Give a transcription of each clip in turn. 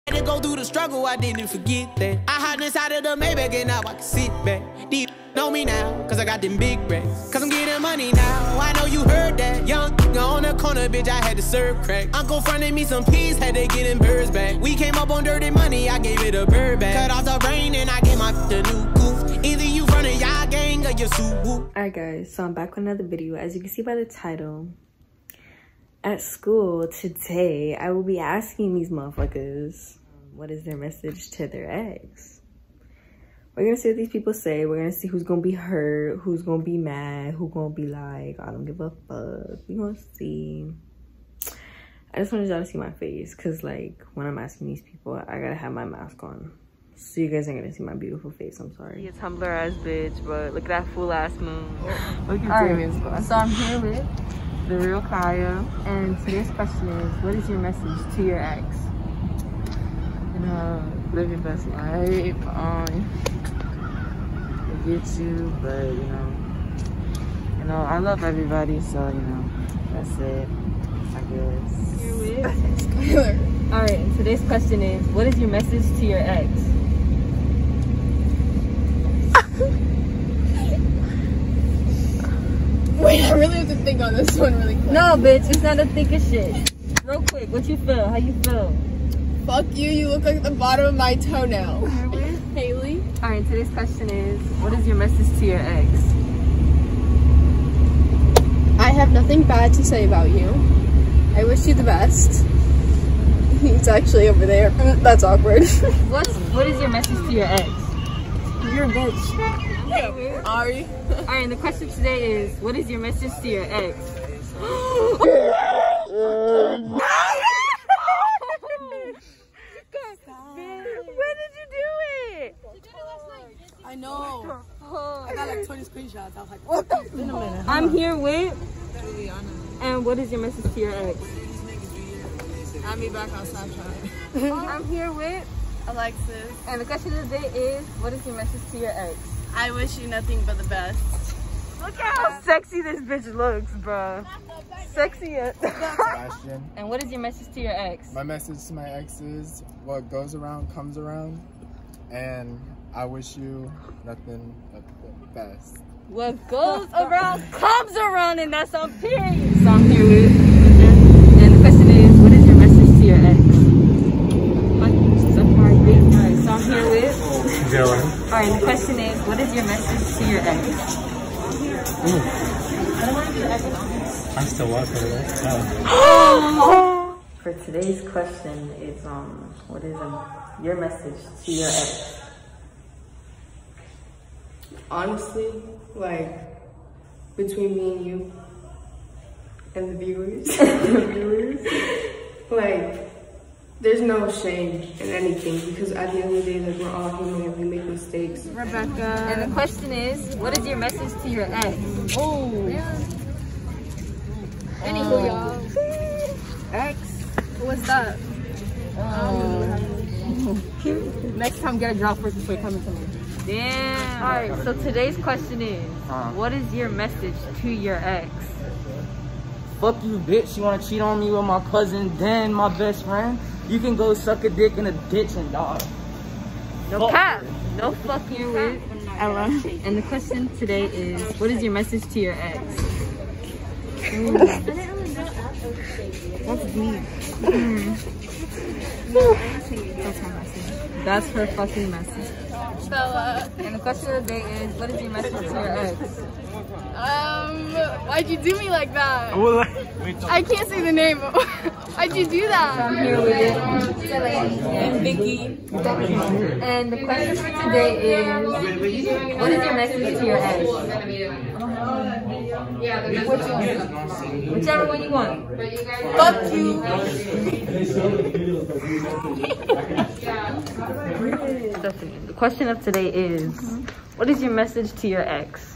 To go through the struggle, I didn't forget that. I hide inside of the Maybach and now I can sit back. These know me now, cause I got them big racks. Cause I'm getting money now, I know you heard that. Young nigga on the corner, bitch, I had to serve crack. Uncle fronted me some peas, had to get them birds back. We came up on dirty money, I gave it a bird back. Cut off the brain and I gave my the new goof. Either you running y'all gang or you Subaru. Alright guys, so I'm back with another video. As you can see by the title, at school today, I will be asking these motherfuckers what is their message to their ex. We're gonna see what these people say. We're gonna see who's gonna be hurt, who's gonna be mad, who's gonna be like, I don't give a fuck. We gonna see. I just wanted y'all to see my face, cause like when I'm asking these people, I gotta have my mask on. So you guys ain't gonna see my beautiful face, I'm sorry. You Tumblr ass bitch, but look at that full ass moon. Look at so I'm here with the real Kaya, and today's question is, what is your message to your ex? You know, live your best life. I get you, but you know, I love everybody, so you know, that's it, I guess. You're with Alright, and today's question is, what is your message to your ex? Wait, I really have to think on this one really quick. No, bitch, it's not a think of shit. Real quick, what you feel? How you feel? Fuck you, you look like the bottom of my toenail. Haley. Alright, today's question is, what is your message to your ex? I have nothing bad to say about you. I wish you the best. He's actually over there. That's awkward. What is your message to your ex? You're a bitch. Ari. Alright, and the question today is, what is your message to your ex? When did you do it? She did it last night. I know. I got like 20 screenshots. I was like, what the? In a minute. I'm here with Juliana. And what is your message to your ex? Add me back on Snapchat. I'm here with Alexis. And the question of the day is, what is your message to your ex? I wish you nothing but the best. Look at how sexy this bitch looks, bro. Sexy as Sebastian. And what is your message to your ex? My message to my ex is, what goes around comes around, and I wish you nothing but the best. What goes around comes around, and that's on period. So I'm here with, and the question is, what is your message to your ex? Alright, so I'm here with Dylan. Alright, the question is, what is your message to your ex? I'm still walking over there. Oh. For today's question is, what is your message to your ex? Honestly, like, between me and you and the viewers, like, there's no shame in anything, because at the end of the day, like, we're all human and we make mistakes. Rebecca. And the question is, what is your message to your ex? Oh. Anywho, y'all. Ex? What's that? Next time, get a drop first before you come into me. Damn. Alright, so today's question is, what is your message to your ex? Fuck you, bitch. You wanna cheat on me with my cousin Dan, my best friend? You can go suck a dick in a ditch and die. No cap. No fucking with Ella. And the question today is, what is your message to your ex? That's deep. That's my message. That's her fucking message. Bella. And the question of the day is, what is your message to your ex? Why'd you do me like that? I can't say the name. Why'd you do that? I'm here with it. And Vicky. And the question for today is, what is your message to your ex? Whichever one you want. Fuck you. The question of today is, what is your message to your ex?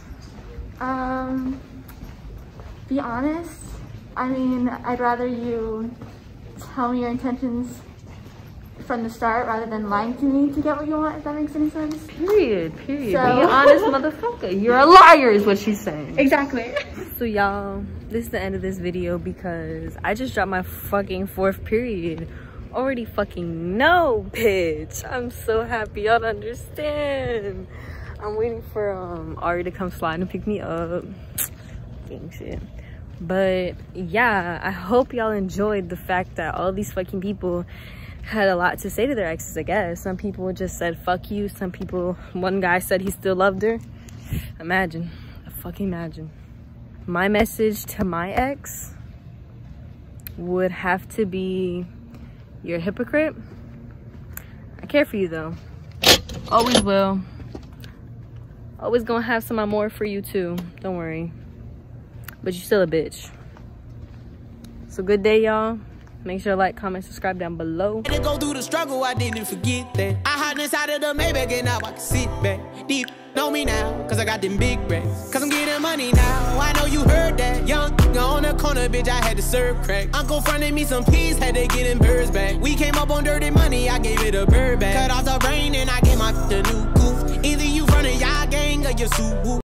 Be honest. I mean, I'd rather you tell me your intentions from the start rather than lying to me to get what you want, if that makes any sense. Period. So, be So- honest, motherfucker. You're a liar is what she's saying. Exactly. So y'all, this is the end of this video because I just dropped my fucking 4th period already fucking know, bitch. I'm so happy y'all understand. I'm waiting for Ari to come slide and pick me up. Fucking shit. But yeah, I hope y'all enjoyed the fact that all these fucking people had a lot to say to their exes, I guess. Some people just said fuck you. Some people, one guy said he still loved her. Imagine, fucking imagine. My message to my ex would have to be, you're a hypocrite. I care for you though. Always will. Always gonna have some more for you too. Don't worry. But you're still a bitch. So good day, y'all. Make sure to like, comment, subscribe down below. To go through the struggle, I didn't forget that. I hide inside of the Maybach and now I can sit back. Deep know me now, cause I got them big racks. Cause I'm getting money now, I know you heard that. Young on the corner, bitch, I had to serve crack. Uncle fronted me some peas, had to get them birds back. We came up on dirty money, I gave it a bird back. Cut off the brain and I gave my the new goof. Either you front of y'all gang or your suit.